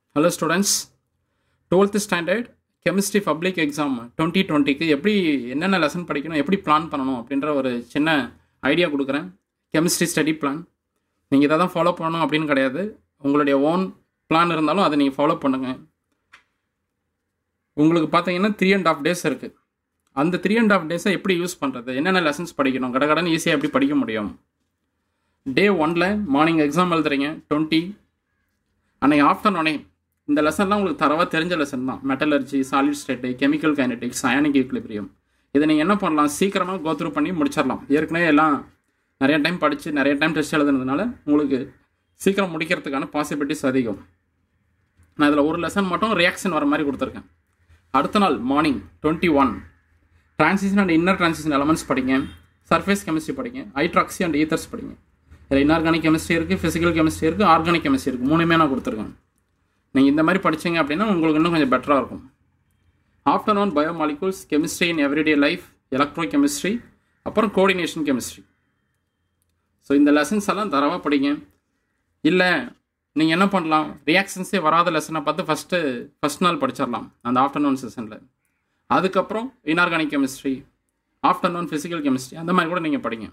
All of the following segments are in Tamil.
Hello students, 12th standard chemistry public exam 2020க்கு எப்படி என்னென்ன லெசன் படிக்கணும் எப்படி பிளான் பண்ணணும் அப்படின்ற ஒரு சின்ன ஐடியா கொடுக்குறேன். கெமிஸ்ட்ரி ஸ்டடி பிளான் நீங்கள் இதை தான் ஃபாலோ பண்ணணும் அப்படின்னு கிடையாது. உங்களுடைய ஓன் பிளான் இருந்தாலும் அதை நீங்கள் ஃபாலோ பண்ணுங்கள். உங்களுக்கு பார்த்தீங்கன்னா 3.5 days இருக்குது. அந்த 3.5 days எப்படி யூஸ் பண்ணுறது, என்னென்ன லெசன்ஸ் படிக்கணும், கடகடன்னு ஈஸியாக எப்படி படிக்க முடியும். Day 1ல் மார்னிங் எக்ஸாம் எழுதுறீங்க 20, அன்றைக்கி ஆஃப்டர்நூனே இந்த லெசன்லாம் உங்களுக்கு தரவாக தெரிஞ்ச லெசன் தான். Metallurgy, solid state, chemical kinetics, ionic equilibrium. இதை நீங்கள் என்ன பண்ணலாம், சீக்கிரமாக கோத்ரூ பண்ணி முடிச்சிடலாம். ஏற்கனவே எல்லாம் நிறைய டைம் படித்து நிறைய டைம் டெஸ்ட் எழுதுனதுனால உங்களுக்கு சீக்கிரம் முடிக்கிறதுக்கான பாசிபிலிட்டிஸ் அதிகம். நான் இதில் ஒரு லெசன் மட்டும் ரியாக்ஷன் வர மாதிரி கொடுத்துருக்கேன். அடுத்த நாள் morning 21 transition and inner transition elements படிங்க, சர்ஃபேஸ் கெமிஸ்ட்ரி படிங்க, ஹைட்ராக்சி அண்ட் ஈத்தர்ஸ் படிங்க. இதில் இன்ஆர்கானிக் கெமிஸ்ட்ரி இருக்குது, ஃபிசிக்கல் கெமிஸ்ட்ரி இருக்குது, ஆர்கானிக் கெமிஸ்ட்ரி இருக்குது. மூணுமே நான் கொடுத்துருக்கேன். நீங்கள் இந்த மாதிரி படிச்சிங்க அப்படின்னா உங்களுக்கு இன்னும் கொஞ்சம் பெட்டராக இருக்கும். Afternoon biomolecules, chemistry in everyday life, electro chemistry, அப்புறம் கோஆர்டினேஷன் கெமிஸ்ட்ரி. ஸோ இந்த லெசன்ஸ் எல்லாம் தரவாக படிங்க. இல்லை நீங்கள் என்ன பண்ணலாம், ரியாக்ஷன்ஸே வராத லெசனை பார்த்து ஃபஸ்ட் நாள் படிச்சிடலாம் அந்த ஆஃப்டர்நூன் செஷனில். அதுக்கப்புறம் inorganic chemistry, afternoon physical chemistry, அந்த மாதிரி கூட நீங்கள் படிங்க.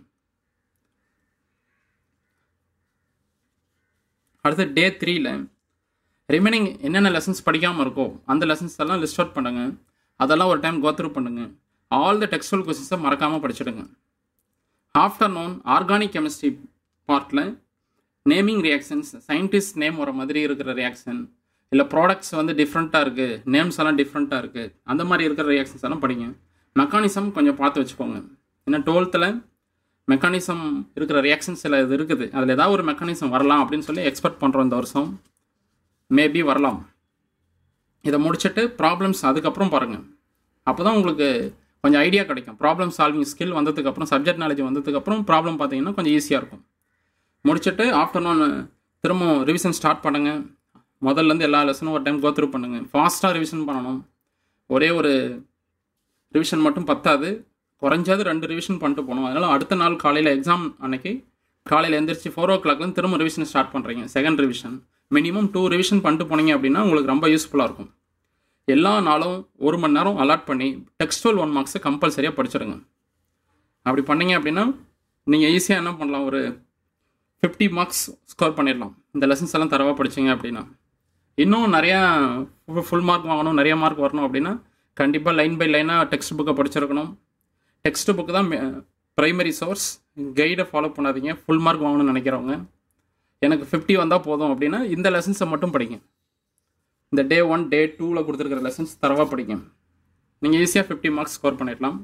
அடுத்து Day 3ல் ரிமைனிங் என்னென்ன லெசன்ஸ் படிக்காமல் இருக்கோ அந்த லெசன்ஸ் எல்லாம் லிஸ்ட் அவுட் பண்ணுங்க. அதெல்லாம் ஒரு டைம் கோத்ரூ பண்ணுங்க. ஆல் த டெக்ஸ்டுவல் கொஸ்டின்ஸை மறக்காமல் படிச்சுடுங்க. ஆஃப்டர்நூன் ஆர்கானிக் கெமிஸ்ட்ரி பார்ட்டில் நேமிங் ரியாக்ஷன்ஸ், சயின்டிஸ்ட் நேம் வர மாதிரி இருக்கிற ரியாக்ஷன், இல்லை ப்ராடக்ட்ஸ் வந்து டிஃப்ரெண்ட்டாக இருக்குது, நேம்ஸ் எல்லாம் டிஃப்ரெண்ட்டாக இருக்குது, அந்த மாதிரி இருக்கிற ரியாக்ஷன்ஸ் எல்லாம் படிங்க. மெக்கானிசம் கொஞ்சம் பார்த்து வச்சுக்கோங்க. ஏன்னா 12th மெக்கானிசம் இருக்கிற ரியாக்ஷன்ஸ் சில இது இருக்குது. அதில் ஏதாவது ஒரு மெக்கானிசம் வரலாம் அப்படின்னு சொல்லி எக்ஸ்பெக்ட் பண்ணுறோம். இந்த வருஷம் மேபி வரலாம். இதை முடிச்சுட்டு ப்ராப்ளம்ஸ் அதுக்கப்புறம் பாருங்கள். அப்போ தான் உங்களுக்கு கொஞ்சம் ஐடியா கிடைக்கும். ப்ராப்ளம் சால்விங் ஸ்கில் வந்ததுக்கப்புறம், சப்ஜெக்ட் நாலேஜ் வந்ததுக்கப்புறம் ப்ராப்ளம் பார்த்தீங்கன்னா கொஞ்சம் ஈஸியாக இருக்கும். முடிச்சுட்டு ஆஃப்டர்நூன் திரும்ப ரிவிஷன் ஸ்டார்ட் பண்ணுங்கள். முதல்லேருந்து எல்லா லெசனும் ஒரு டைம் கோத்ரூ பண்ணுங்கள். ஃபாஸ்ட்டாக ரிவிஷன் பண்ணணும். ஒரே ஒரு ரிவிஷன் மட்டும் பத்தாது, குறைஞ்சது 2 ரிவிஷன் பண்ணிட்டு போகணும். அதனால் அடுத்த நாள் காலையில் எக்ஸாம் அன்னைக்கு காலையில் எழுந்திரிச்சு 4 o'clock திரும்ப ரிவிஷன் ஸ்டார்ட் பண்ணுறீங்க. செகண்ட் ரிவிஷன் மினிமம் 2 ரிவிஷன் பண்ணிட்டு போனீங்க அப்படின்னா உங்களுக்கு ரொம்ப யூஸ்ஃபுல்லாக இருக்கும். எல்லா நாளும் 1 மணி நேரம் அலாட் பண்ணி டெக்ஸ்டுவல் 1 marks கம்பல்சரியாக படிச்சிடுங்க. அப்படி பண்ணீங்க அப்படின்னா நீங்கள் ஈஸியாக என்ன பண்ணலாம், ஒரு 50 marks ஸ்கோர் பண்ணிடலாம். இந்த லெசன்ஸ் எல்லாம் தரவாக படிச்சிங்க அப்படின்னா. இன்னும் நிறையா ஃபுல் மார்க் வாங்கணும், நிறைய மார்க் வரணும் அப்படின்னா கண்டிப்பாக லைன் பை லைனாக டெக்ஸ்ட் புக்கை படிச்சிருக்கணும். டெக்ஸ்ட் புக்கு தான் ப்ரைமரி சோர்ஸ். கைடை ஃபாலோ பண்ணாதீங்க. ஃபுல் மார்க் வாங்கணும்னு நினைக்கிறவங்க, எனக்கு 50 வந்தால் போதும் அப்படின்னா இந்த லெசன்ஸை மட்டும் படிங்க. இந்த Day 1, Day 2ல் கொடுத்துருக்கிற லெசன்ஸ் தரவாக படிங்க. நீங்கள் ஈஸியாக 50 marks ஸ்கோர் பண்ணிடலாம்.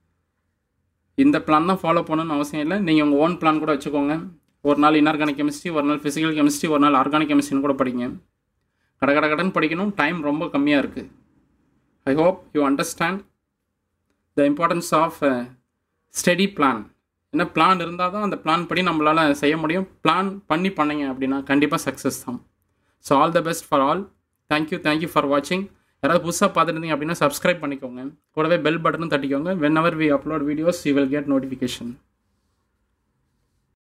இந்த பிளான் தான் ஃபாலோ பண்ணணும்னு அவசியம் இல்லை. நீங்கள் உங்கள் ஓன் பிளான் கூட வச்சுக்கோங்க. ஒரு நாள் இன்ஆர்கானிக் கெமிஸ்ட்ரி, ஒரு நாள் ஃபிசிக்கல் கெமிஸ்ட்ரி, ஒரு நாள் ஆர்கானிக் கெமிஸ்ட்ரின்னு கூட படிங்க. கடகடன்னு படிக்கணும். டைம் ரொம்ப கம்மியாக இருக்குது. I hope you understand the importance of study plan. ஏன்னா பிளான் இருந்தால் தான் அந்த பிளான் படி நம்மளால் செய்ய முடியும். பிளான் பண்ணீங்க அப்படின்னா கண்டிப்பாக சக்ஸஸ் தான். So all the best for all. Thank you for வாட்சிங். யாராவது புதுசாக பார்த்துருந்தீங்க அப்படின்னா சப்ஸ்கிரைப் பண்ணிக்கோங்க. கூடவே பெல் பட்டனும் தட்டிக்கோங்க. whenever we upload videos you will get notification.